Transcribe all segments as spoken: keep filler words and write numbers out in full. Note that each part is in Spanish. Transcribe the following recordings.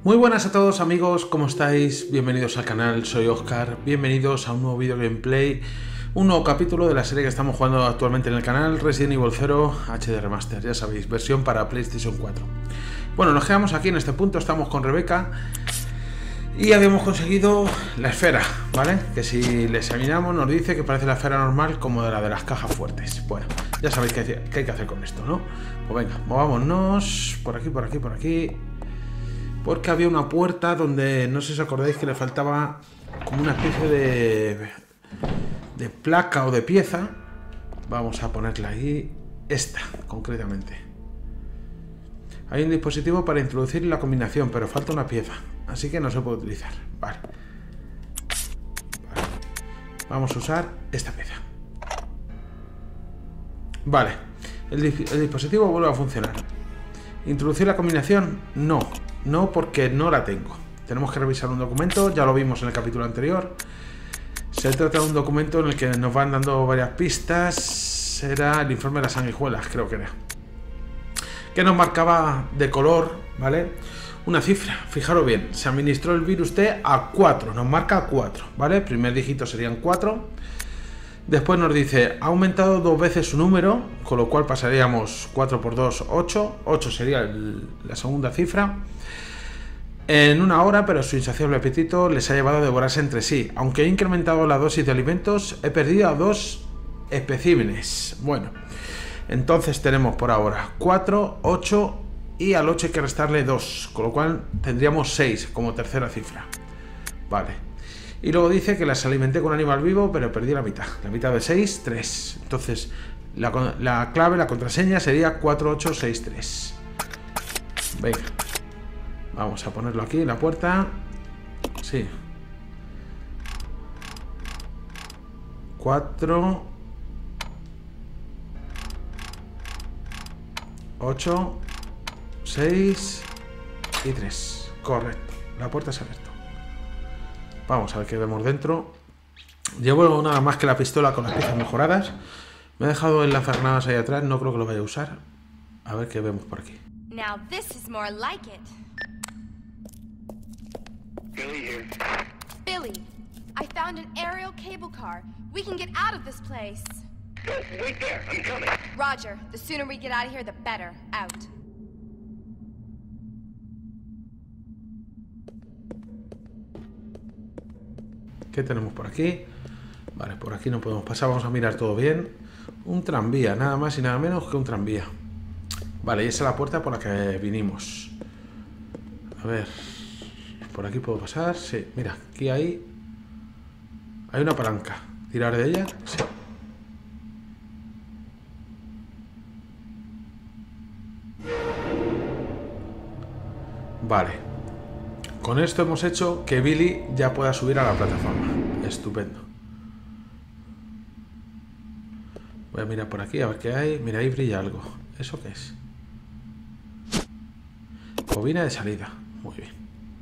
Muy buenas a todos amigos, ¿cómo estáis? Bienvenidos al canal, soy Oscar, bienvenidos a un nuevo video gameplay, un nuevo capítulo de la serie que estamos jugando actualmente en el canal, Resident Evil cero H D Remaster, ya sabéis, versión para PlayStation cuatro. Bueno, nos quedamos aquí en este punto, estamos con Rebecca y habíamos conseguido la esfera, ¿vale? Que si le examinamos nos dice que parece la esfera normal como de la de las cajas fuertes. Bueno, ya sabéis qué hay, qué hay que hacer con esto, ¿no? Pues venga, movámonos por aquí, por aquí, por aquí. Porque había una puerta donde, no sé si os acordáis que le faltaba como una especie de, de placa o de pieza. Vamos a ponerla ahí, esta concretamente. Hay un dispositivo para introducir la combinación, pero falta una pieza, así que no se puede utilizar. Vale. Vale. Vamos a usar esta pieza. Vale, el, el dispositivo vuelve a funcionar. ¿Introducir la combinación? No. No, porque no la tengo. Tenemos que revisar un documento, ya lo vimos en el capítulo anterior. Se trata de un documento en el que nos van dando varias pistas. Era el informe de las sanguijuelas, creo que era. Que nos marcaba de color, ¿vale? Una cifra, fijaros bien. Se administró el virus T a cuatro, nos marca cuatro, ¿vale? El primer dígito serían cuatro. Después nos dice, ha aumentado dos veces su número, con lo cual pasaríamos cuatro por dos, ocho. ocho sería el, la segunda cifra. En una hora, pero su insaciable apetito les ha llevado a devorarse entre sí. Aunque he incrementado la dosis de alimentos, he perdido a dos especímenes. Bueno, entonces tenemos por ahora cuatro, ocho y al ocho hay que restarle dos, con lo cual tendríamos seis como tercera cifra. Vale. Y luego dice que las alimenté con animal vivo, pero perdí la mitad. La mitad de seis, tres. Entonces, la, la clave, la contraseña sería cuatro ocho seis tres. Venga. Vamos a ponerlo aquí en la puerta. Sí. cuatro ocho seis y tres. Correcto. La puerta se ha abierto. Vamos a ver qué vemos dentro. Llevo nada más que la pistola con las piezas mejoradas. Me he dejado el lanzagranadas ahí atrás. No creo que lo vaya a usar. A ver qué vemos por aquí. Now this is more like it. Billy here. Billy, I found an aerial cable car. We can get out of this place. No, wait there. I'm coming. Roger. The sooner we get out of here, the better. Out. ¿Qué tenemos por aquí? Vale, por aquí no podemos pasar. Vamos a mirar todo bien. Un tranvía, nada más y nada menos que un tranvía. Vale, y esa es la puerta por la que vinimos. A ver. ¿Por aquí puedo pasar? Sí, mira, aquí hay... Hay una palanca. ¿Tirar de ella? Sí. Vale. Con esto hemos hecho que Billy ya pueda subir a la plataforma. Estupendo. Voy a mirar por aquí a ver qué hay. Mira, ahí brilla algo. ¿Eso qué es? Bobina de salida. Muy bien.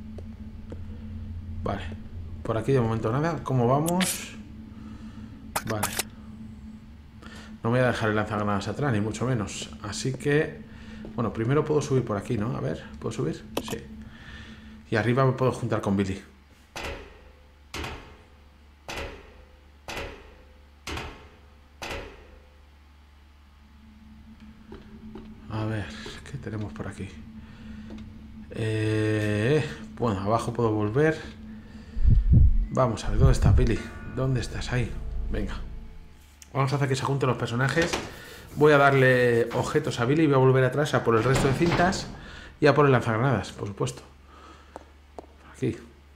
Vale. Por aquí de momento nada. ¿Cómo vamos? Vale. No me voy a dejar el lanzagranadas atrás, ni mucho menos. Así que... Bueno, primero puedo subir por aquí, ¿no? A ver, ¿puedo subir? Sí. Y arriba me puedo juntar con Billy. A ver, ¿qué tenemos por aquí? Eh, bueno, abajo puedo volver. Vamos a ver, ¿dónde estás, Billy? ¿Dónde estás? Ahí. Venga. Vamos a hacer que se junten los personajes. Voy a darle objetos a Billy y voy a volver atrás a por el resto de cintas y a por el lanzagranadas, por supuesto. Aquí.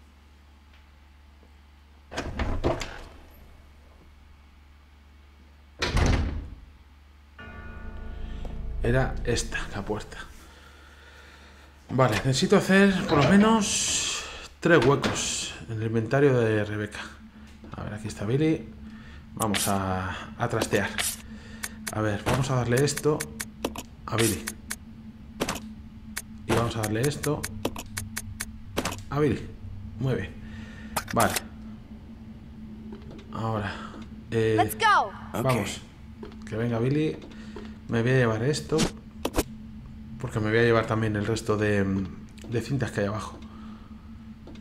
Era esta, la puerta. Vale, necesito hacer por lo menos tres huecos en el inventario de Rebecca. A ver, aquí está Billy. Vamos a, a trastear. A ver, vamos a darle esto a Billy. Y vamos a darle esto a Billy. Muy bien. Vale. Ahora. Eh, Let's go. Vamos. Que venga Billy. Me voy a llevar esto. Porque me voy a llevar también el resto de, de cintas que hay abajo.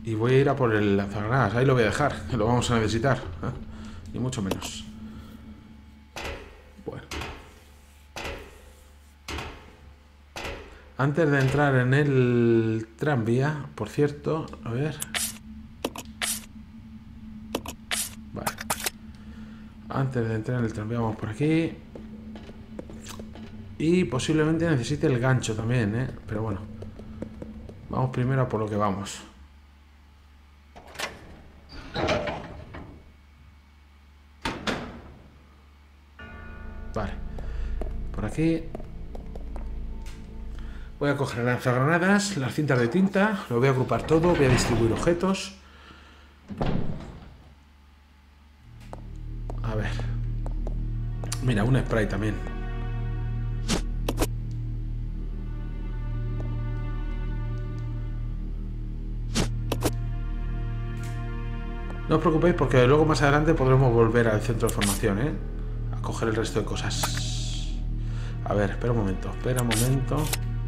Y voy a ir a por el lanzagranadas. Ahí lo voy a dejar, que lo vamos a necesitar. ¿eh? Ni mucho menos. Bueno. Antes de entrar en el tranvía, por cierto, a ver. Vale. Antes de entrar en el tranvía vamos por aquí. Y posiblemente necesite el gancho también, ¿eh? Pero bueno. Vamos primero a por lo que vamos. Vale. Por aquí. Voy a coger lanzagranadas, las cintas de tinta, lo voy a agrupar todo, voy a distribuir objetos. A ver. Mira, un spray también. No os preocupéis porque luego más adelante podremos volver al centro de formación, ¿eh? A coger el resto de cosas. A ver, espera un momento, espera un momento.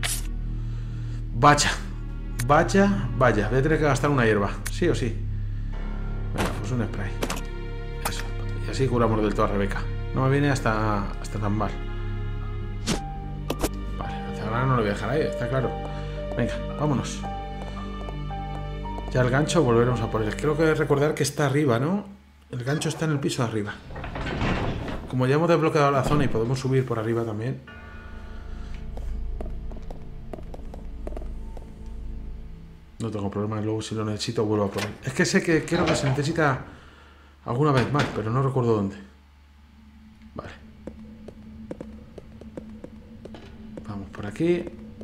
Vaya, vaya, vaya. Voy a tener que gastar una hierba, sí o sí. Venga, pues un spray. Eso. Y así curamos del todo a Rebeca. No me viene hasta, hasta tan mal. Vale, ahora no lo voy a dejar ahí, está claro. Venga, vámonos. Ya el gancho volveremos a por él. Creo que recordar que está arriba, ¿no? El gancho está en el piso de arriba. Como ya hemos desbloqueado la zona y podemos subir por arriba también. No tengo problema, luego si lo necesito vuelvo a por él. Es que sé que creo que se necesita alguna vez más, pero no recuerdo dónde. Vale. Vamos por aquí.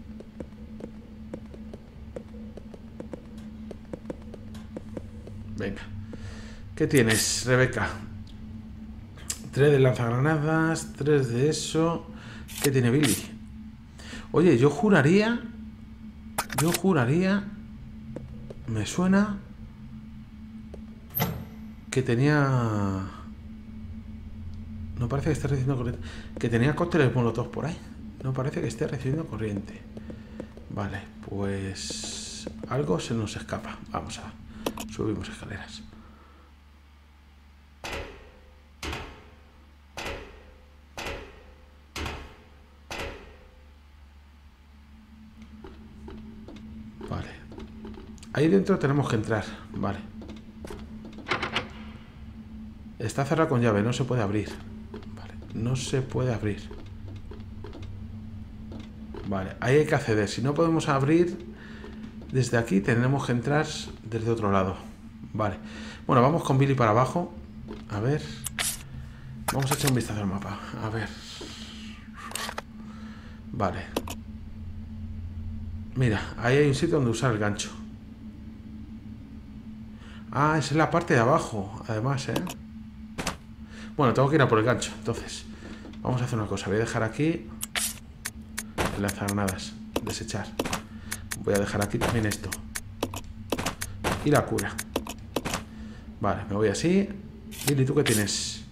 Venga. ¿Qué tienes, Rebeca? Tres de lanzagranadas, tres de eso. ¿Qué tiene Billy? Oye, yo juraría... Yo juraría... Me suena... Que tenía... No parece que esté recibiendo corriente. Que tenía cócteles molotov por ahí. No parece que esté recibiendo corriente. Vale, pues... Algo se nos escapa. Vamos a... Subimos escaleras. Vale. Ahí dentro tenemos que entrar. Vale. Está cerrado con llave, no se puede abrir. Vale, no se puede abrir. Vale, ahí hay que acceder. Si no podemos abrir desde aquí, tendremos que entrar desde otro lado. Vale. Bueno, vamos con Billy para abajo. A ver. Vamos a echar un vistazo al mapa. A ver. Vale. Mira, ahí hay un sitio donde usar el gancho. Ah, esa es la parte de abajo, además, ¿eh? Bueno, tengo que ir a por el gancho, entonces. Vamos a hacer una cosa. Voy a dejar aquí el lanzagranadas. Desechar. Voy a dejar aquí también esto. Y la cura. Vale, me voy así. Billy, ¿tú qué tienes?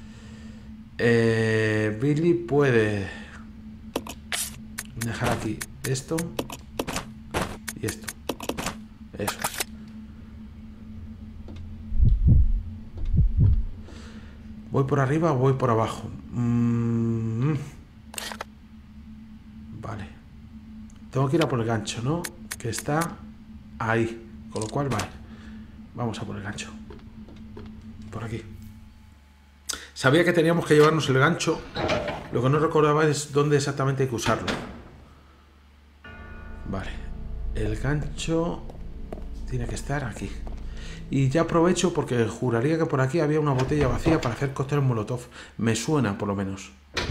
Eh, Billy puede dejar aquí esto y esto. Eso es. ¿Voy por arriba o voy por abajo? Mm. Vale. Tengo que ir a por el gancho, ¿no? Que está ahí. Con lo cual, vale. Vamos a por el gancho. Por aquí. Sabía que teníamos que llevarnos el gancho. Lo que no recordaba es dónde exactamente hay que usarlo. Vale. El gancho tiene que estar aquí. Y ya aprovecho porque juraría que por aquí había una botella vacía para hacer cócteles molotov. Me suena, por lo menos.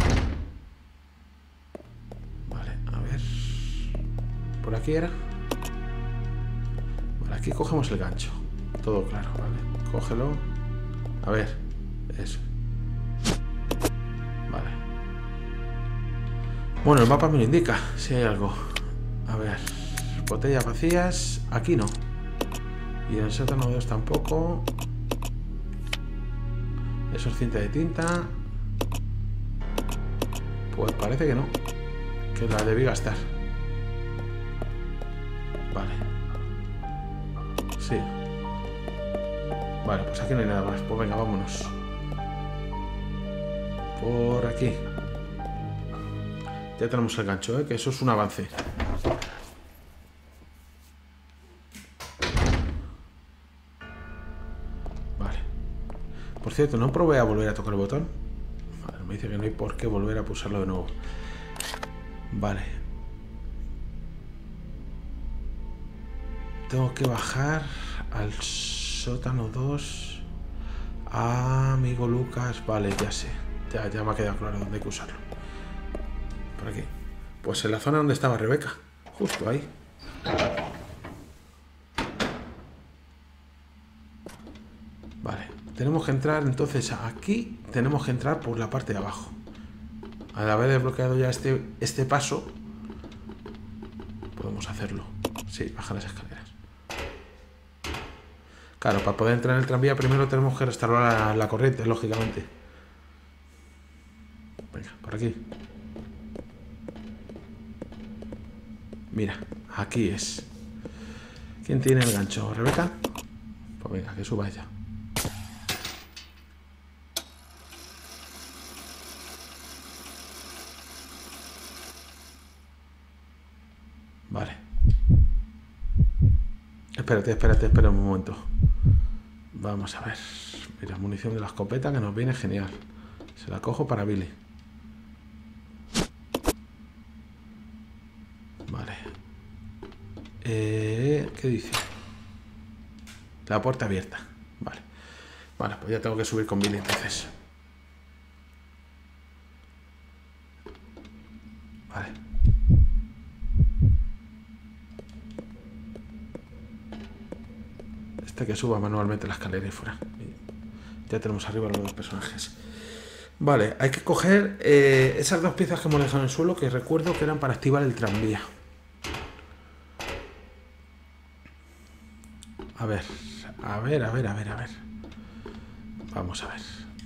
Vale, a ver. ¿Por aquí era? Vale, aquí cogemos el gancho. Todo claro, vale. Cógelo. A ver. Eso. Vale. Bueno, el mapa me lo indica. Si hay algo. A ver. Botellas vacías. Aquí no. Y en el sótano dos tampoco. Eso es cinta de tinta. Pues parece que no. Que la debí gastar. Vale. Sí. Vale, pues aquí no hay nada más. Pues venga, vámonos. Por aquí. Ya tenemos el gancho, ¿eh? Que eso es un avance. Vale. Por cierto, no probé a volver a tocar el botón. Vale, me dice que no hay por qué volver a pulsarlo de nuevo. Vale. Tengo que bajar al sótano dos. Ah, amigo Lucas. Vale, ya sé. Ya, ya me ha quedado claro dónde hay que usarlo. Por aquí. Pues en la zona donde estaba Rebeca. Justo ahí. Vale. Tenemos que entrar, entonces, aquí tenemos que entrar por la parte de abajo. Al haber desbloqueado ya este, este paso, podemos hacerlo. Sí, bajar las escaleras. Claro, para poder entrar en el tranvía primero tenemos que restaurar la, la corriente, lógicamente. Venga, por aquí. Mira, aquí es. ¿Quién tiene el gancho? ¿Rebeca? Pues venga, que suba ella. Vale. Espérate, espérate, espera un momento. Vamos a ver. Mira, munición de la escopeta que nos viene genial. Se la cojo para Billy. Vale. Eh, ¿Qué dice? La puerta abierta. Vale. Vale, pues ya tengo que subir con Billy entonces. Vale. Este que suba manualmente la escalera y fuera. Ya tenemos arriba los dos personajes. Vale, hay que coger eh, esas dos piezas que hemos dejado en el suelo, que recuerdo que eran para activar el tranvía. A ver, a ver, a ver, a ver, a ver. Vamos a ver.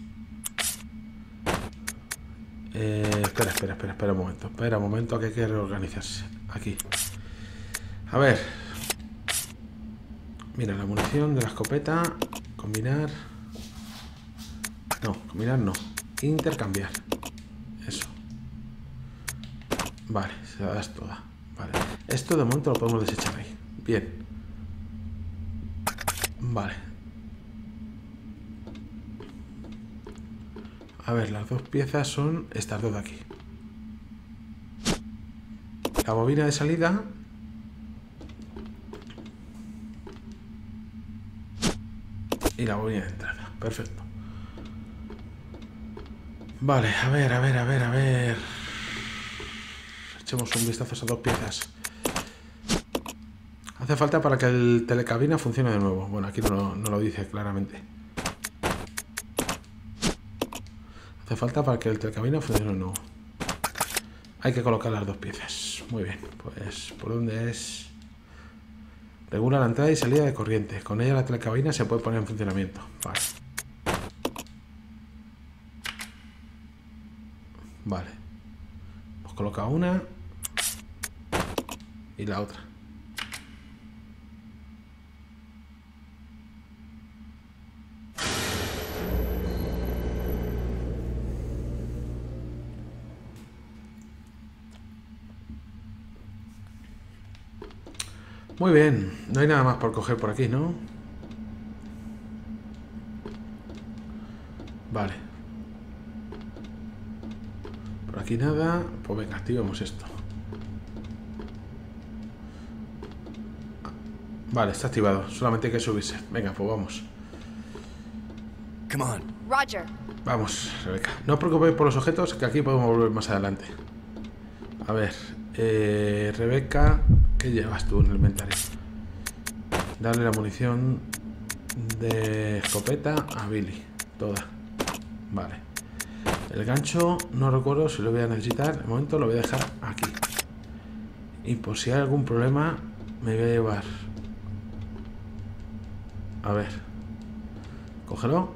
Eh, espera, espera, espera, espera un momento. Espera un momento que hay que reorganizarse. Aquí. A ver. Mira, la munición de la escopeta. Combinar. No, combinar no. Intercambiar. Eso. Vale, se la das toda. Vale. Esto de momento lo podemos desechar ahí. Bien. Vale. A ver, las dos piezas son estas dos de aquí. La bobina de salida. Y la bobina de entrada. Perfecto. Vale, a ver, a ver, a ver, a ver. Echemos un vistazo a esas dos piezas. Hace falta para que el telecabina funcione de nuevo. Bueno, aquí no, no lo dice claramente. Hace falta para que el telecabina funcione de nuevo. Hay que colocar las dos piezas. Muy bien, pues ¿por dónde es? Regula la entrada y salida de corriente. Con ella la telecabina se puede poner en funcionamiento. Vale. Vale. Hemos colocado una y la otra. Muy bien, no hay nada más por coger por aquí, ¿no? Vale. Por aquí nada. Pues venga, activemos esto. Vale, está activado. Solamente hay que subirse. Venga, pues vamos. Come on. Roger. Vamos, Rebeca. No os preocupéis por los objetos, que aquí podemos volver más adelante. A ver, eh, Rebeca, ¿qué llevas tú en el inventario? Darle la munición de escopeta a Billy. Toda. Vale. El gancho, no recuerdo si lo voy a necesitar. De momento lo voy a dejar aquí. Y por si hay algún problema, me voy a llevar. A ver. Cógelo.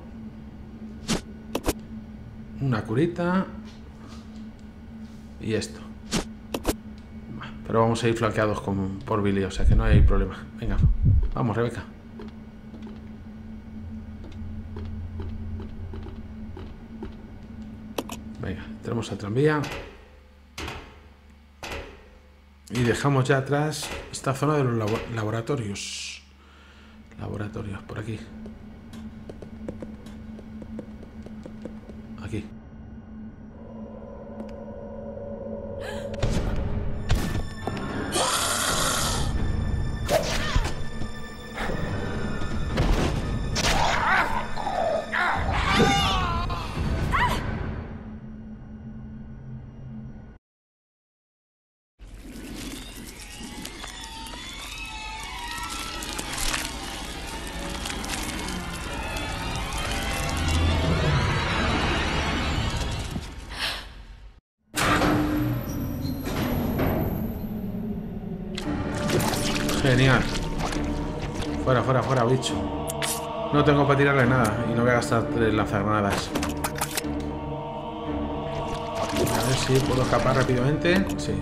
Una curita. Y esto. Pero vamos a ir flanqueados con, por Billy, o sea que no hay problema. Venga, vamos, Rebeca. Venga, tenemos el tranvía. Y dejamos ya atrás esta zona de los labo laboratorios. Laboratorios, por aquí. Aquí. Genial. Fuera, fuera, fuera, bicho. No tengo para tirarle nada y no voy a gastar tres lanzagranadas. A ver si puedo escapar rápidamente. Sí.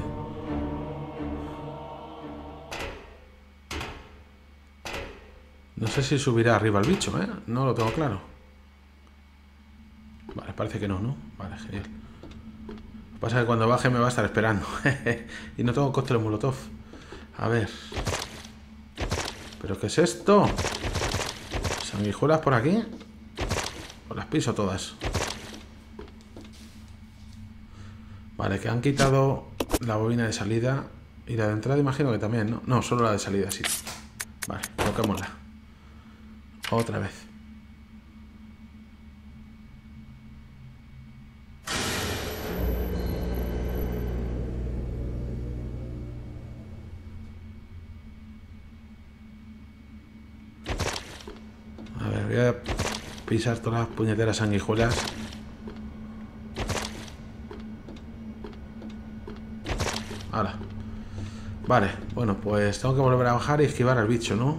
No sé si subirá arriba el bicho, ¿eh? No lo tengo claro. Vale, parece que no, ¿no? Vale, genial. Lo que pasa es que cuando baje me va a estar esperando. Y no tengo cóctel molotov. A ver. ¿Pero qué es esto? ¿Sanguijuelas por aquí? Pues las piso todas. Vale, que han quitado la bobina de salida. Y la de entrada imagino que también, ¿no? No, solo la de salida, sí. Vale, coloquémosla. Otra vez. A ver, voy a pisar todas las puñeteras sanguijuelas. Ahora. Vale, bueno, pues tengo que volver a bajar y esquivar al bicho, ¿no?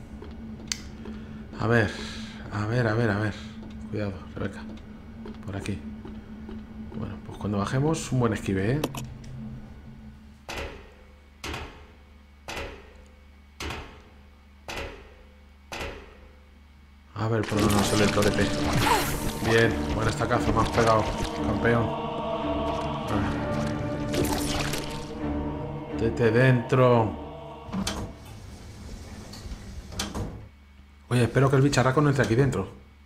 A ver, a ver, a ver, a ver. Cuidado, Rebeca. Por aquí. Bueno, pues cuando bajemos, un buen esquive, ¿eh? A ver, por dónde nos sale el torete. Bien, buen estacazo, me has pegado, campeón. Tete dentro. Oye, espero que el bicharraco no entre aquí dentro.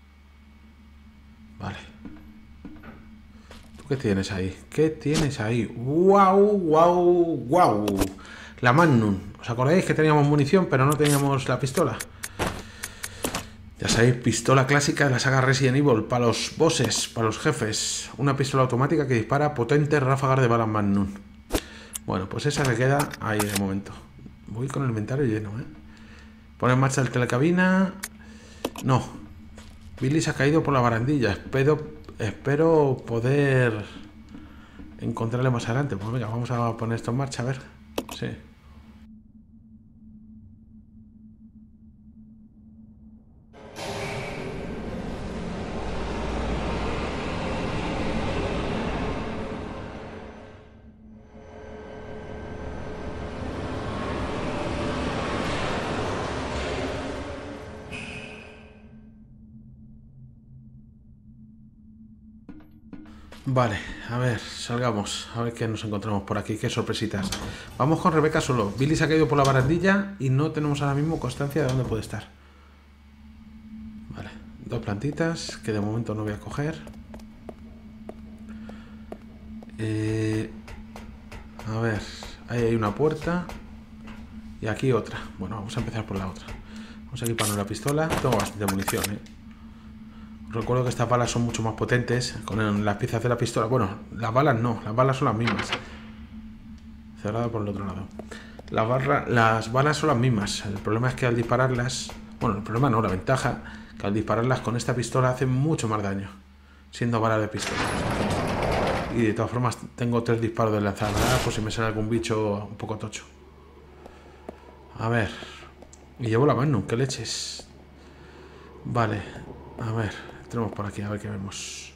Vale. ¿Tú qué tienes ahí? ¿Qué tienes ahí? ¡Guau, guau, guau! La Magnum. ¿Os acordáis que teníamos munición, pero no teníamos la pistola? Ya sabéis, pistola clásica de la saga Resident Evil. Para los bosses, para los jefes. Una pistola automática que dispara potentes ráfagas de balas Magnum. Bueno, pues esa se queda ahí de momento. Voy con el inventario lleno, ¿eh? Poner en marcha el telecabina. No. Billy se ha caído por la barandilla. Espero, espero poder encontrarle más adelante. Pues venga, vamos a poner esto en marcha, a ver. Sí. Vale, a ver, salgamos. A ver qué nos encontramos por aquí, qué sorpresitas. Vamos con Rebeca solo. Billy se ha caído por la barandilla y no tenemos ahora mismo constancia de dónde puede estar. Vale, dos plantitas que de momento no voy a coger. Eh, a ver, ahí hay una puerta. Y aquí otra. Bueno, vamos a empezar por la otra. Vamos a equiparnos la pistola. Tengo bastante munición, ¿eh? Recuerdo que estas balas son mucho más potentes con las piezas de la pistola. Bueno, las balas no, las balas son las mismas. Cerrada por el otro lado. Las, barra, las balas son las mismas. El problema es que al dispararlas... Bueno, el problema no, la ventaja, que al dispararlas con esta pistola hacen mucho más daño, siendo balas de pistola. Y de todas formas tengo tres disparos de lanzagranadas por si me sale algún bicho un poco tocho. A ver. Y llevo la Magnum, qué leches. Vale, a ver. Tenemos por aquí, a ver qué vemos.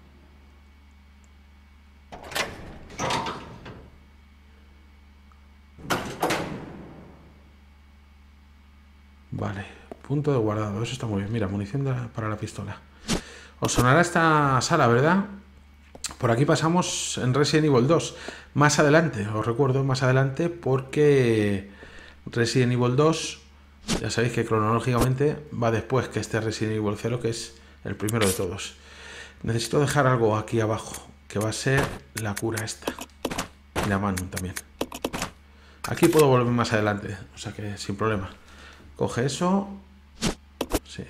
Vale, punto de guardado, eso está muy bien. Mira, munición de, para la pistola. Os sonará esta sala, ¿verdad? Por aquí pasamos en Resident Evil dos. Más adelante, os recuerdo, más adelante, porque Resident Evil dos, ya sabéis que cronológicamente va después que este Resident Evil cero, que es el primero de todos. Necesito dejar algo aquí abajo, que va a ser la cura esta. Y la mano también. Aquí puedo volver más adelante, o sea que sin problema. Coge eso. Sí.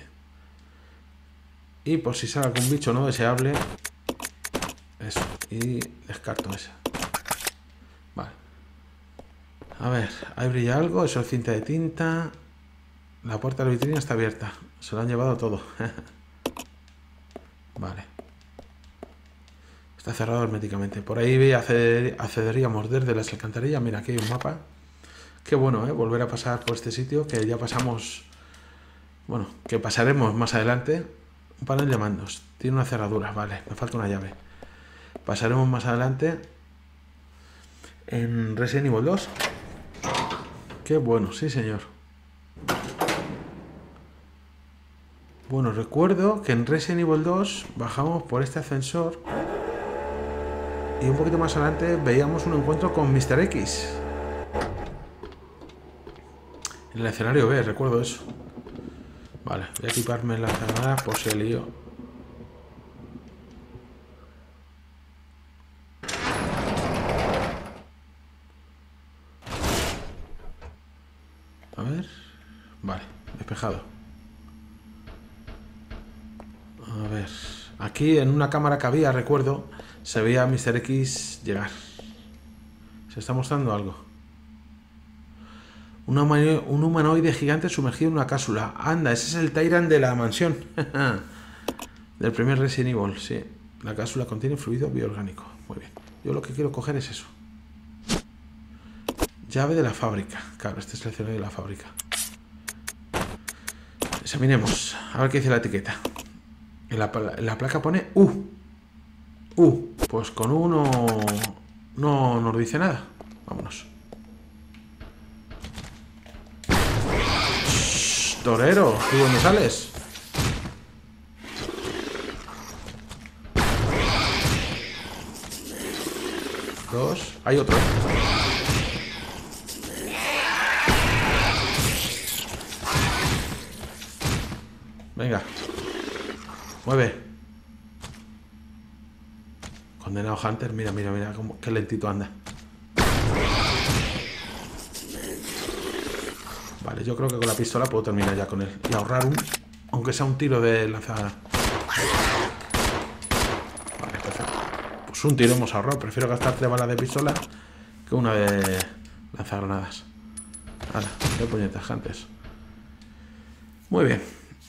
Y por si sale algún bicho no deseable. Eso. Y descarto esa. Vale. A ver, ahí brilla algo. Eso es cinta de tinta. La puerta de la vitrina está abierta. Se lo han llevado todo. Vale. Está cerrado herméticamente. Por ahí acceder, accederíamos desde las alcantarillas. Mira, aquí hay un mapa. Qué bueno, ¿eh? Volver a pasar por este sitio que ya pasamos. Bueno, que pasaremos más adelante. Un panel de mandos. Tiene una cerradura. Vale, me falta una llave. Pasaremos más adelante en Resident Evil dos. Qué bueno, sí señor. Bueno, recuerdo que en Resident Evil dos bajamos por este ascensor y un poquito más adelante veíamos un encuentro con mister X. En el escenario B, recuerdo eso. Vale, voy a equiparme la granada por si el lío. A ver. Vale, despejado. A ver. Aquí en una cámara que había, recuerdo, se veía a mister X llegar. Se está mostrando algo. Un humanoide, un humanoide gigante sumergido en una cápsula. Anda, ese es el Tyrant de la mansión. Del primer Resident Evil, sí. La cápsula contiene fluido bioorgánico. Muy bien. Yo lo que quiero coger es eso. Llave de la fábrica. Claro, este es el escenario de la fábrica. Examinemos. A ver qué dice la etiqueta. En la, en la placa pone U. U. Pues con U no, no nos dice nada. Vámonos. Shh, torero, ¿tú dónde sales? Dos. Hay otro. Venga. Mueve. Condenado Hunter. Mira, mira, mira. Cómo, qué lentito anda. Vale, yo creo que con la pistola puedo terminar ya con él. Y ahorrar un... Aunque sea un tiro de lanzada. Vale, perfecto. Pues un tiro hemos ahorrado. Prefiero gastar tres balas de pistola que una de lanzagranadas. Hala, qué puñetas, Hunters. Muy bien.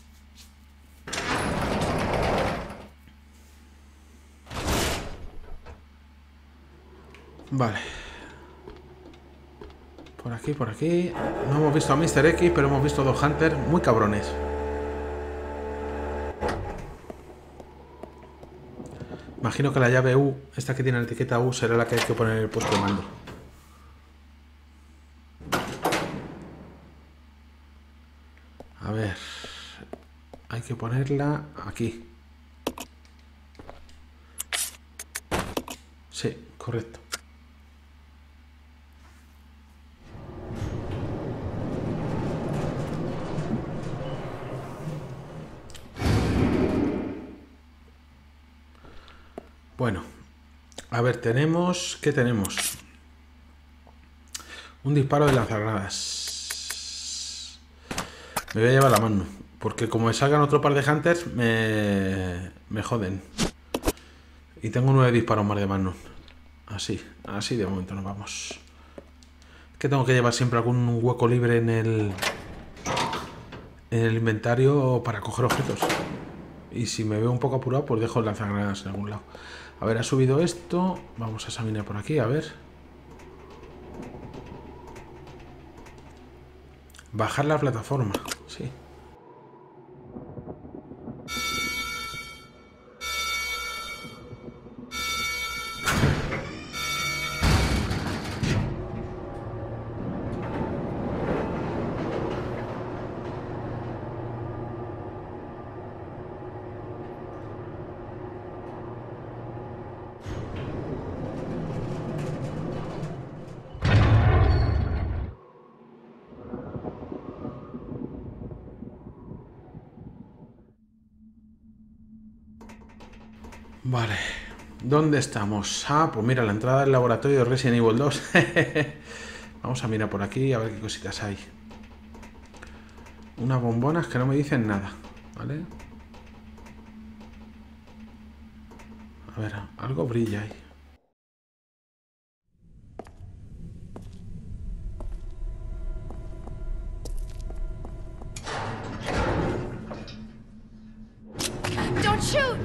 Vale. Por aquí, por aquí. No hemos visto a mister X, pero hemos visto dos Hunters muy cabrones. Imagino que la llave U, esta que tiene la etiqueta U, será la que hay que poner en el puesto de mando. A ver. Hay que ponerla aquí. Sí, correcto. Bueno, a ver, tenemos... ¿Qué tenemos? Un disparo de lanzagranadas. Me voy a llevar la mano, porque como me salgan otro par de Hunters, me, me joden. Y tengo nueve disparos más de mano. Así, así de momento nos vamos. Que tengo que llevar siempre algún hueco libre en el... En el inventario para coger objetos. Y si me veo un poco apurado, pues dejo el lanzagranadas en algún lado. A ver, ha subido esto. Vamos a examinar por aquí, a ver. Bajar la plataforma, sí. Vale. ¿Dónde estamos? Ah, pues mira, la entrada del laboratorio de Resident Evil dos. Vamos a mirar por aquí a ver qué cositas hay. Unas bombonas que no me dicen nada, ¿vale? A ver, algo brilla ahí. Don't shoot!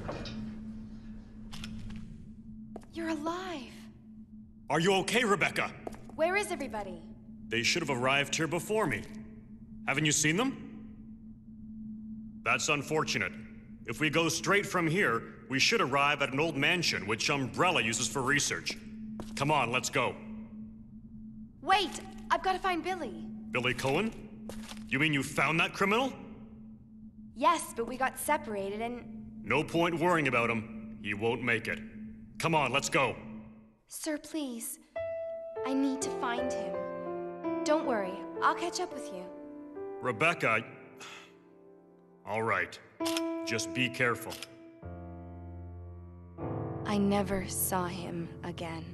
You're alive. Are you okay, Rebecca? Where is everybody? They should have arrived here before me. Haven't you seen them? That's unfortunate. If we go straight from here, we should arrive at an old mansion which Umbrella uses for research. Come on, let's go. Wait! I've got to find Billy. Billy Cohen? You mean you found that criminal? Yes, but we got separated and... No point worrying about him. He won't make it. Come on, let's go. Sir, please. I need to find him. Don't worry, I'll catch up with you. Rebecca... All right. Just be careful. I never saw him again.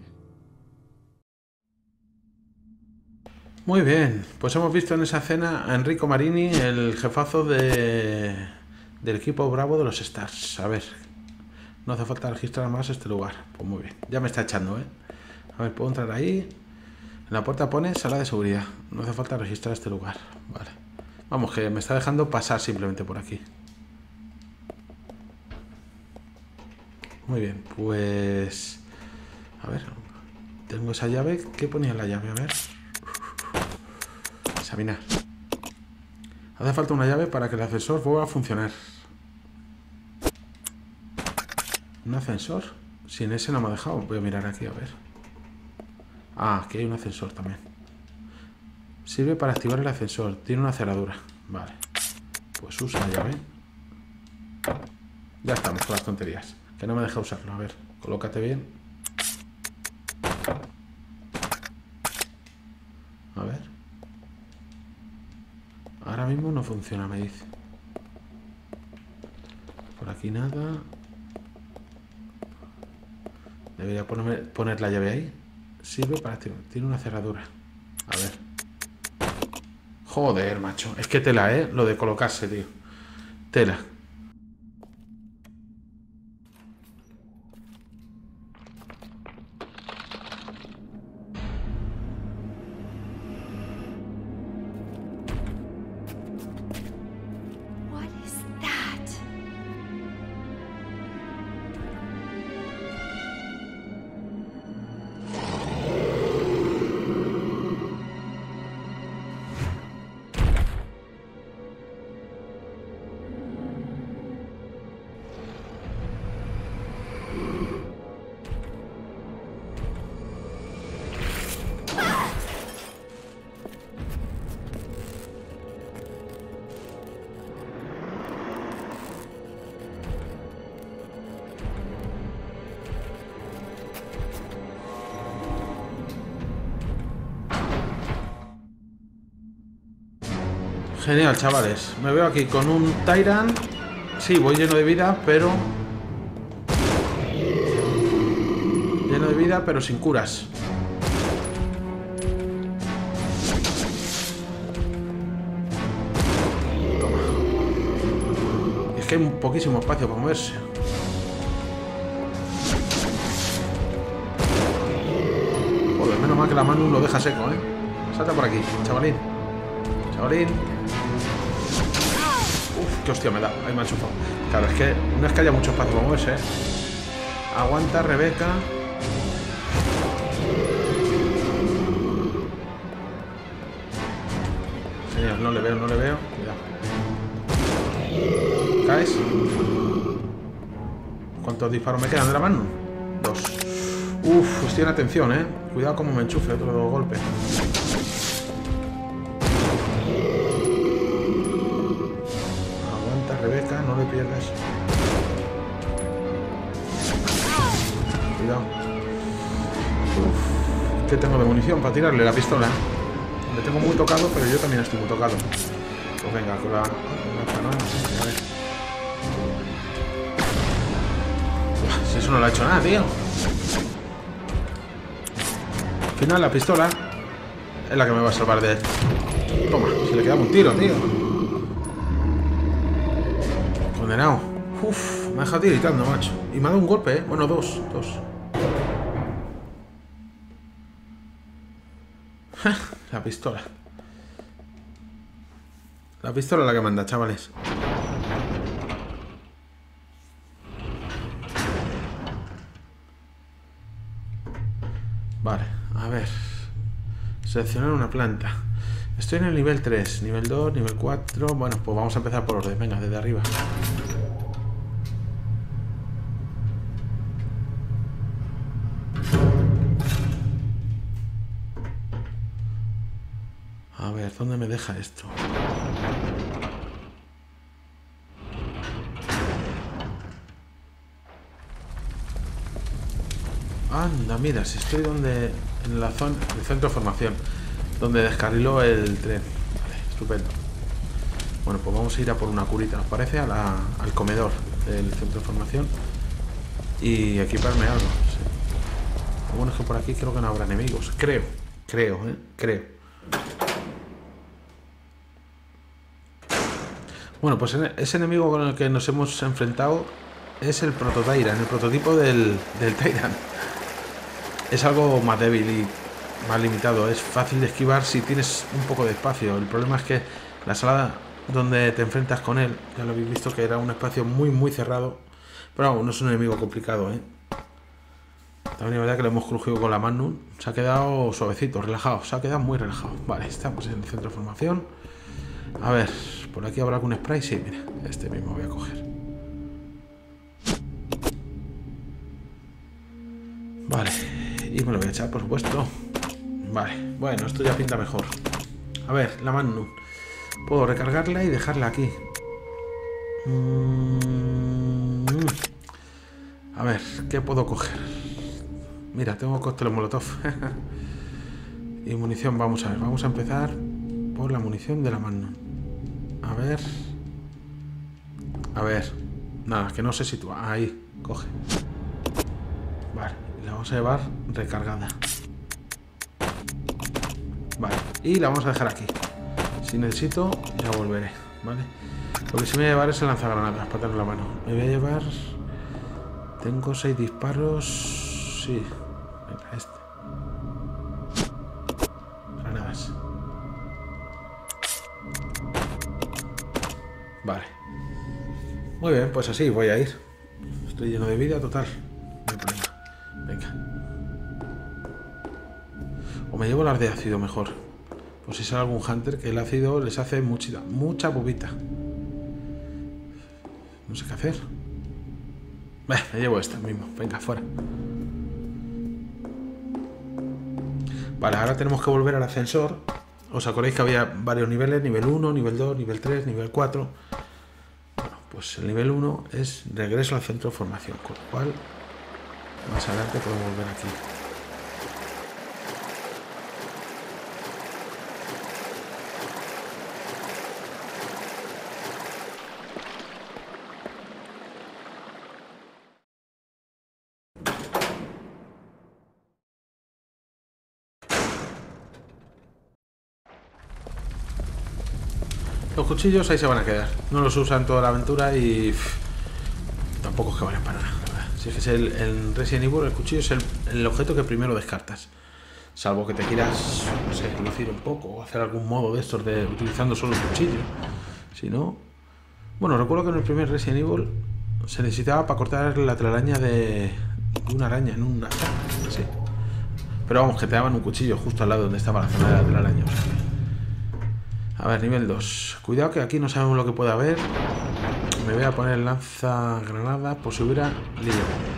Muy bien, pues hemos visto en esa escena a Enrico Marini, el jefazo de, del equipo Bravo de los Stars. A ver, no hace falta registrar más este lugar. Pues muy bien, ya me está echando, ¿eh? A ver, puedo entrar ahí. En la puerta pone sala de seguridad. No hace falta registrar este lugar. Vale. Vamos, que me está dejando pasar simplemente por aquí. Muy bien, pues... A ver, tengo esa llave. ¿Qué ponía en la llave? A ver... Examinar. Hace falta una llave para que el ascensor vuelva a funcionar. ¿Un ascensor? Sin ese no me ha dejado. Voy a mirar aquí, a ver. Ah, aquí hay un ascensor también. Sirve para activar el ascensor. Tiene una cerradura. Vale. Pues usa la llave. Ya estamos con las tonterías. Que no me deja usarlo. A ver, colócate bien. A ver. Ahora mismo no funciona, me dice. Por aquí nada. Debería ponerme, poner la llave ahí. Sirve para activar. Tiene una cerradura. A ver. Joder, macho. Es que tela, ¿eh? Lo de colocarse, tío. Tela. What is that? Genial, chavales. Me veo aquí con un Tyrant. Sí, voy lleno de vida, pero... Lleno de vida, pero sin curas. Toma. Es que hay un poquísimo espacio para moverse. Joder, menos mal que la mano lo deja seco, ¿eh? Salta por aquí, chavalín. Chavalín. Uf, qué hostia me da. Ahí me ha enchufado. Claro, es que no es que haya mucho espacio para moverse, ¿eh? Aguanta, Rebeca. Genial, no le veo, no le veo. Cuidado. ¿Caes? ¿Cuántos disparos me quedan de la mano? Dos. Uf, estoy en atención, ¿eh? Cuidado como me enchufe otro golpe. Rebeca, no le pierdas. Cuidado. Uf, ¿qué tengo de munición para tirarle la pistola? Le tengo muy tocado, pero yo también estoy muy tocado. Pues venga, con la... con la no, a ver. Si eso no lo ha hecho nada, tío. Al final la pistola es la que me va a salvar de él. Toma, se le queda un tiro, tío. Condenado. Uf, me ha dejado tiritando, macho. Y me ha dado un golpe, ¿eh? Bueno, dos, dos. La pistola. La pistola es la que manda, chavales. Vale, a ver. Seleccionar una planta. Estoy en el nivel tres, nivel dos, nivel cuatro. Bueno, pues vamos a empezar por orden. Venga, desde arriba. A ver, ¿dónde me deja esto? Anda, mira, si estoy donde... En la zona... El centro de formación. Donde descarriló el tren. Vale, estupendo. Bueno, pues vamos a ir a por una curita, ¿nos parece? A la, al comedor del centro de formación. Y equiparme algo. Sí. Lo bueno es que por aquí creo que no habrá enemigos. Creo. Creo, ¿eh? Creo. Bueno, pues ese enemigo con el que nos hemos enfrentado es el Proto-Tyrant, el prototipo del, del Tyrant. Es algo más débil y más limitado. Es fácil de esquivar si tienes un poco de espacio. El problema es que la sala donde te enfrentas con él, ya lo habéis visto que era un espacio muy muy cerrado. Pero vamos, no es un enemigo complicado, ¿eh? También es verdad que lo hemos crujido con la Magnum. Se ha quedado suavecito, relajado. Se ha quedado muy relajado. Vale, estamos en el centro de formación. A ver, por aquí habrá algún spray. Sí, mira, este mismo voy a coger. Vale, y me lo voy a echar, por supuesto. Vale, bueno, esto ya pinta mejor. A ver, la Magnum. Puedo recargarla y dejarla aquí. Mm. A ver, ¿qué puedo coger? Mira, tengo cóctel molotov. Y munición, vamos a ver. Vamos a empezar por la munición de la Magnum. A ver. A ver. Nada, que no se sitúa. Ahí, coge. Vale, la vamos a llevar recargada. Vale, y la vamos a dejar aquí. Si necesito, ya volveré. Vale. Lo que sí me voy a llevar es el lanzagranadas para tener la mano. Me voy a llevar... Tengo seis disparos... Sí. Venga, este. Granadas. Vale. Muy bien, pues así voy a ir. Estoy lleno de vida total. No hay problema. Venga. O me llevo las de ácido mejor. Pues si sale algún hunter, que el ácido les hace mucha, mucha bobita. No sé qué hacer. Bah, me llevo esta mismo. Venga, fuera. Vale, ahora tenemos que volver al ascensor. ¿Os acordáis que había varios niveles? Nivel uno, nivel dos, nivel tres, nivel cuatro. Bueno, pues el nivel uno es regreso al centro de formación. Con lo cual, más adelante podemos volver aquí. Los cuchillos ahí se van a quedar. No los usan toda la aventura y pff, tampoco es que valen para nada. Si es que es el, el Resident Evil, el cuchillo es el, el objeto que primero descartas. Salvo que te quieras, no sé, lucir un poco o hacer algún modo de estos de utilizando solo el cuchillo. Si no... Bueno, recuerdo que en el primer Resident Evil se necesitaba para cortar la telaraña de, de una araña en una... Sí. Pero vamos, que te daban un cuchillo justo al lado donde estaba la zona de la telaraña. O sea que... A ver, nivel dos. Cuidado que aquí no sabemos lo que puede haber. Me voy a poner lanzagranada por si hubiera lío.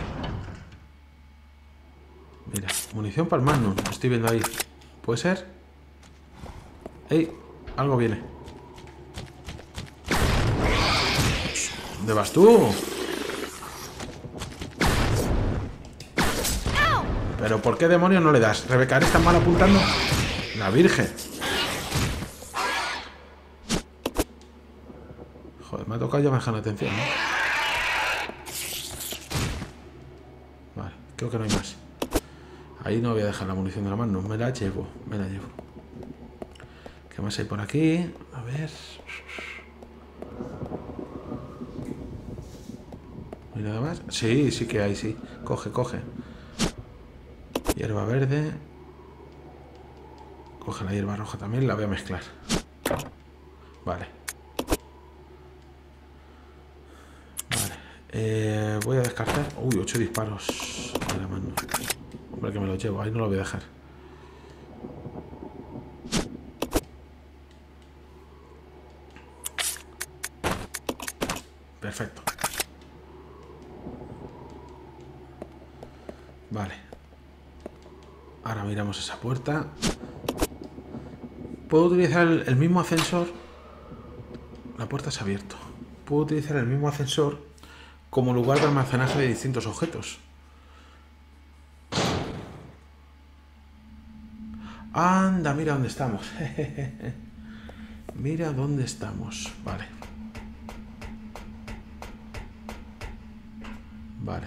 Mira, munición para el Magnum. Estoy viendo ahí. ¿Puede ser? ¡Ey! Algo viene. ¿Dónde vas tú? ¿Pero por qué demonios no le das? Rebeca, ¿eres tan mal apuntando? La Virgen. Joder, me ha tocado ya bajar la atención, ¿no? Creo que no hay más. Ahí no voy a dejar la munición de la mano. Me la llevo, me la llevo. ¿Qué más hay por aquí? A ver. ¿No hay nada más? Sí, sí que hay, sí. Coge, coge. Hierba verde. Coge la hierba roja también, la voy a mezclar. Vale. Vale. Eh, voy a descartar. Uy, ocho disparos de la mano. Hombre, que me lo llevo. Ahí no lo voy a dejar. Perfecto. Vale. Ahora miramos esa puerta. Puedo utilizar el, el mismo ascensor. La puerta se ha abierto. Puedo utilizar el mismo ascensor como lugar de almacenaje de distintos objetos. Anda, mira dónde estamos. Mira dónde estamos. Vale. Vale.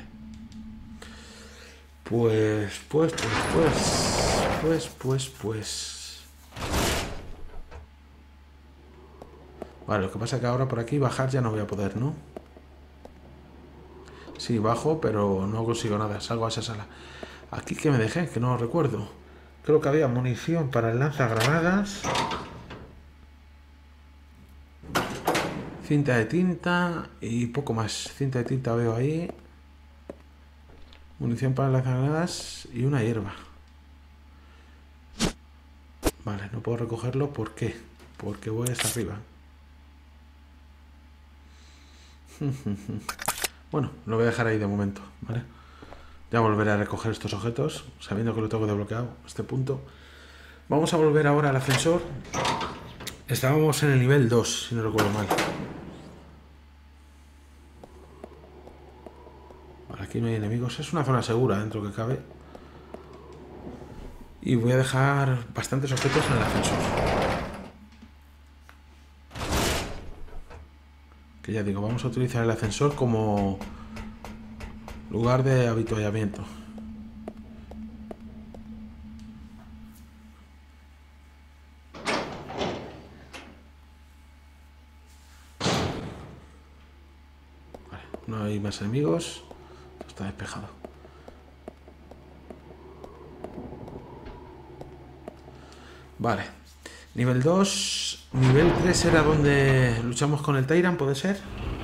Pues, pues, pues, pues, pues, pues, pues. Vale, lo que pasa es que ahora por aquí bajar ya no voy a poder, ¿no? Sí, bajo, pero no consigo nada. Salgo a esa sala. Aquí que me dejé, que no lo recuerdo. Creo que había munición para el lanzagranadas. Cinta de tinta y poco más. Cinta de tinta veo ahí. Munición para lanzagranadas y una hierba. Vale, no puedo recogerlo. ¿Por qué? Porque voy hasta arriba. Bueno, lo voy a dejar ahí de momento, ¿vale? Ya volveré a recoger estos objetos, sabiendo que lo tengo desbloqueado, este punto. Vamos a volver ahora al ascensor. Estábamos en el nivel dos, si no recuerdo mal. Vale, aquí no hay enemigos. Es una zona segura dentro que cabe. Y voy a dejar bastantes objetos en el ascensor. Que ya digo, vamos a utilizar el ascensor como lugar de avituallamiento. Vale, no hay más enemigos. Está despejado. Vale. Nivel dos. Nivel tres era donde luchamos con el Tyrant, ¿puede ser?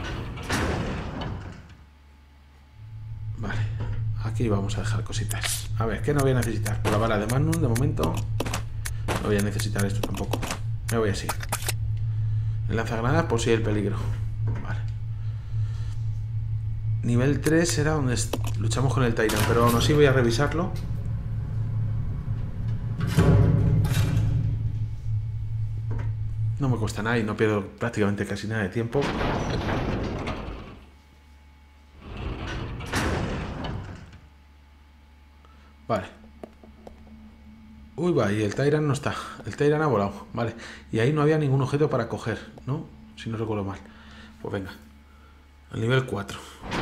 Vale. Aquí vamos a dejar cositas. A ver, ¿qué no voy a necesitar? Por la bala de Magnum, de momento. No voy a necesitar esto tampoco. Me voy así. El lanzagranadas por si hay el peligro. Vale. Nivel tres era donde luchamos con el Tyrant, pero aún así voy a revisarlo. No me cuesta nada y no pierdo prácticamente casi nada de tiempo. Vale. Uy, va, y el Tyrant no está. El Tyrant ha volado, vale. Y ahí no había ningún objeto para coger, ¿no? Si no recuerdo mal. Pues venga. Al nivel cuatro.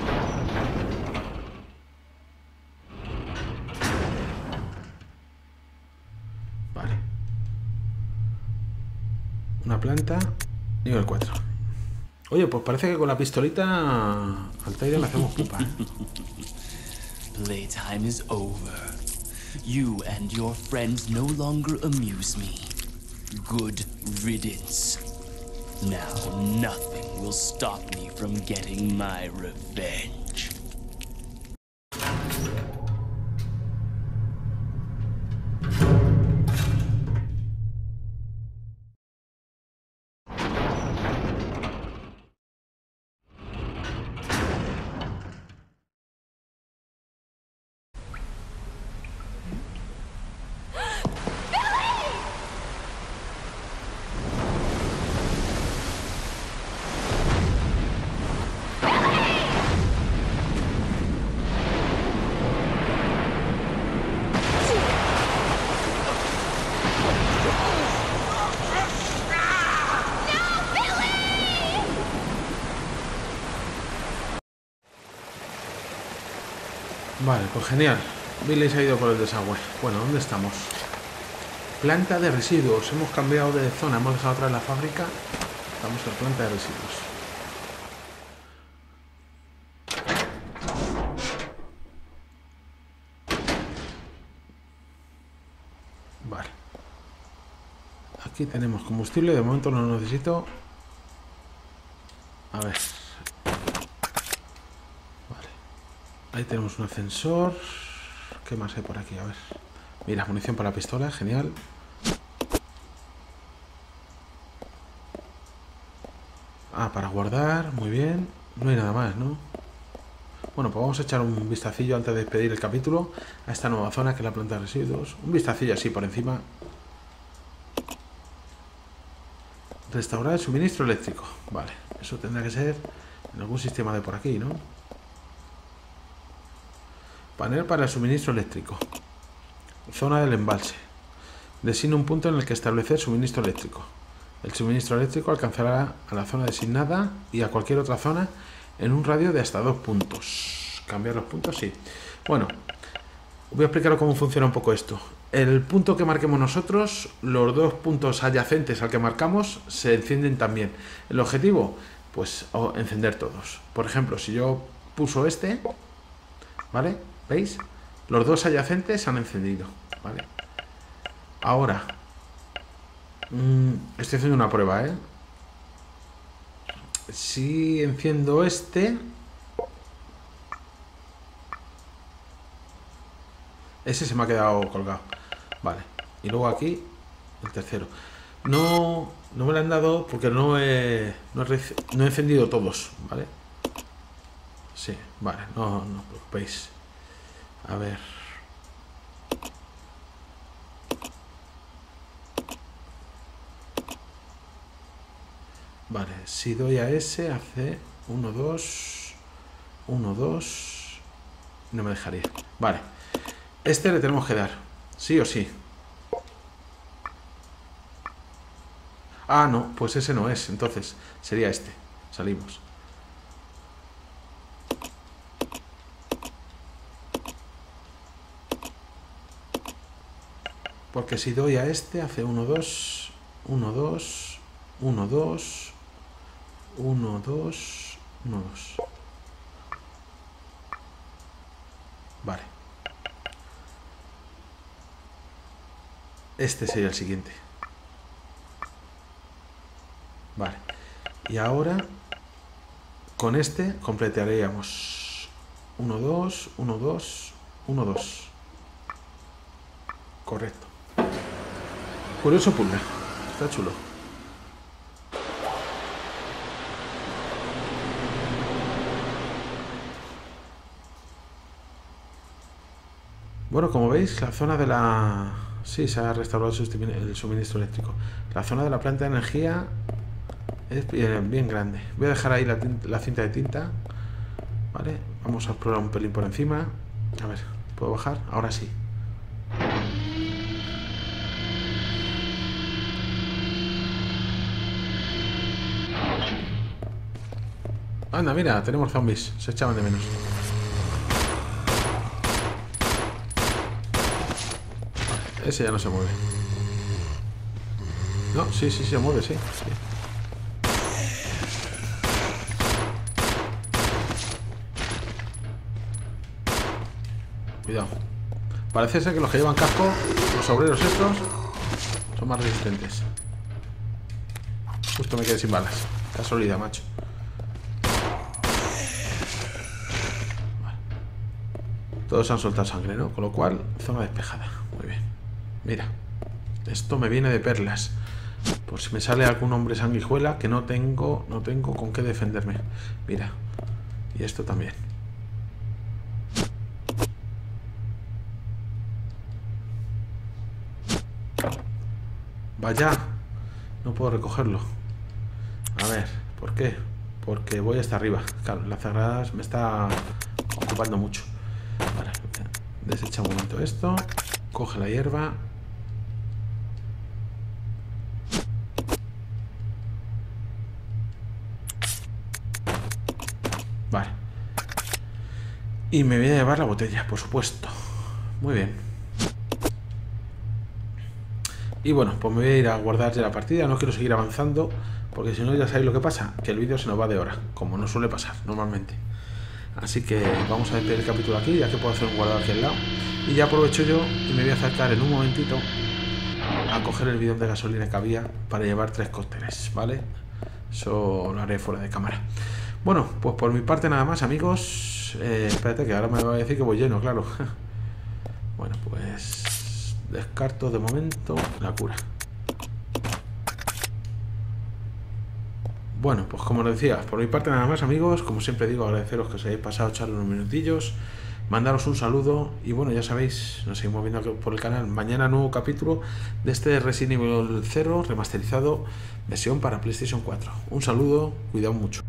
Vale. Una planta. Nivel cuatro. Oye, pues parece que con la pistolita al Tyrant le hacemos pupa, ¿eh? Playtime is over. You and your friends no longer amuse me. Good riddance. Now nothing will stop me from getting my revenge. Vale, pues genial. Billy se ha ido por el desagüe. Bueno, ¿dónde estamos? Planta de residuos. Hemos cambiado de zona. Hemos dejado atrás la fábrica. Estamos en planta de residuos. Vale. Aquí tenemos combustible. De momento no lo necesito. A ver. Vale. Ahí tenemos un ascensor. ¿Qué más hay por aquí? A ver. Mira, munición para la pistola. Genial. Ah, para guardar. Muy bien. No hay nada más, ¿no? Bueno, pues vamos a echar un vistacillo antes de despedir el capítulo a esta nueva zona que es la planta de residuos. Un vistacillo así por encima. Restaurar el suministro eléctrico. Vale, eso tendrá que ser en algún sistema de por aquí, ¿no? Panel para el suministro eléctrico. Zona del embalse. Designa un punto en el que establecer suministro eléctrico. El suministro eléctrico alcanzará a la zona designada y a cualquier otra zona en un radio de hasta dos puntos. ¿Cambiar los puntos? Sí. Bueno, voy a explicar cómo funciona un poco esto. El punto que marquemos nosotros, los dos puntos adyacentes al que marcamos, se encienden también. El objetivo, pues encender todos. Por ejemplo, si yo puso este, ¿vale? ¿Veis? Los dos adyacentes se han encendido, ¿vale? Ahora, mmm, estoy haciendo una prueba, ¿eh? Si enciendo este, ese se me ha quedado colgado. Vale. Y luego aquí, el tercero. No, no me lo han dado porque no he, no he, no he encendido todos, ¿vale? Sí, vale, no, no os preocupéis. A ver. Vale, si doy a ese, hace uno, dos, uno, dos. No me dejaría. Vale. Este le tenemos que dar. Sí o sí. Ah, no, pues ese no es. Entonces, sería este. Salimos. Porque si doy a este, hace uno, dos, uno, dos, uno, dos, uno, dos, uno, dos. Vale. Este sería el siguiente. Vale. Y ahora, con este completaríamos uno, dos, uno, dos, uno, dos. Correcto. Curioso puzzle. Está chulo. Bueno, como veis, la zona de la... Sí, se ha restaurado el suministro eléctrico. La zona de la planta de energía es bien, bien grande. Voy a dejar ahí la, la cinta de tinta. Vale, vamos a explorar un pelín por encima. A ver, ¿puedo bajar? Ahora sí. Anda, mira, tenemos zombies. Se echaban de menos. Ese ya no se mueve. No, sí, sí, se mueve, sí, sí. Cuidado. Parece ser que los que llevan casco, los obreros estos, son más resistentes. Justo me quedé sin balas. Casualidad, macho. Vale. Todos han soltado sangre, ¿no? Con lo cual, zona despejada. Muy bien. Mira, esto me viene de perlas. Por si me sale algún hombre sanguijuela que no tengo, no tengo con qué defenderme. Mira, y esto también. Vaya, no puedo recogerlo. A ver, ¿por qué? Porque voy hasta arriba. Claro, las cerradas me está ocupando mucho. Vale, desecha un momento esto. Coge la hierba. Vale. Y me voy a llevar la botella, por supuesto. Muy bien. Y bueno, pues me voy a ir a guardar ya la partida. No quiero seguir avanzando, porque si no ya sabéis lo que pasa, que el vídeo se nos va de hora, como no suele pasar normalmente. Así que vamos a despedir el capítulo aquí, ya que puedo hacer un guardado aquí al lado. Y ya aprovecho yo y me voy a acercar en un momentito a coger el bidón de gasolina que había para llevar tres cócteles, ¿vale? Eso lo haré fuera de cámara. Bueno, pues por mi parte nada más, amigos. Eh, espérate, que ahora me va a decir que voy lleno, claro. Bueno, pues descarto de momento la cura. Bueno, pues como os decía, por mi parte nada más, amigos. Como siempre digo, agradeceros que os hayáis pasado, echarle unos minutillos, mandaros un saludo y bueno, ya sabéis, nos seguimos viendo por el canal. Mañana nuevo capítulo de este Resident Evil cero remasterizado, versión para PlayStation cuatro. Un saludo, cuidado mucho.